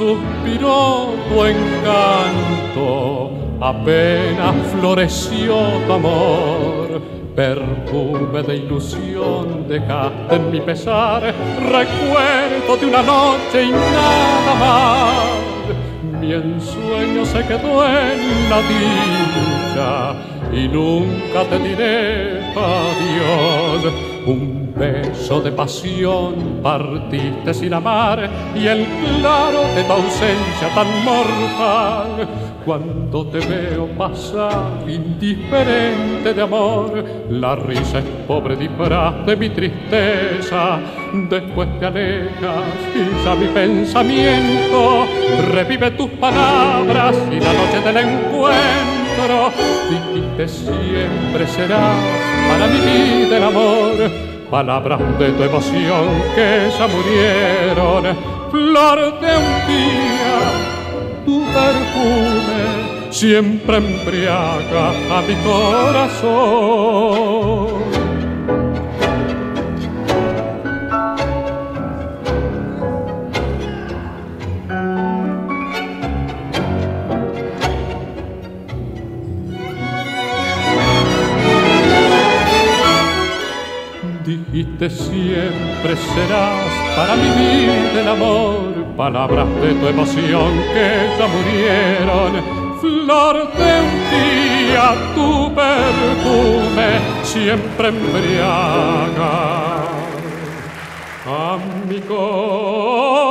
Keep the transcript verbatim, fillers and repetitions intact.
suspiró tu encanto, apenas floreció tu amor. Perfume de ilusión dejaste en mi pesar, recuerdo de una noche y nada más. Mi ensueño se quedó en la dicha y nunca te diré adiós. Un beso de pasión partiste sin amar y el claro de tu ausencia tan mortal. Cuando te veo pasar indiferente de amor, la risa es pobre disfraz de mi tristeza. Después te alejas y ya mi pensamiento revive tus palabras y la noche del encuentro. Dijiste siempre serás para mi vida el amor, palabras de tu emoción que ya murieron. Flor de un día, tu perfume siempre embriaga a mi corazón. Dijiste siempre serás para mi vida el amor, palabras de tu emoción que ya murieron. Flor de un día, tu perfume siempre embriaga a mi corazón.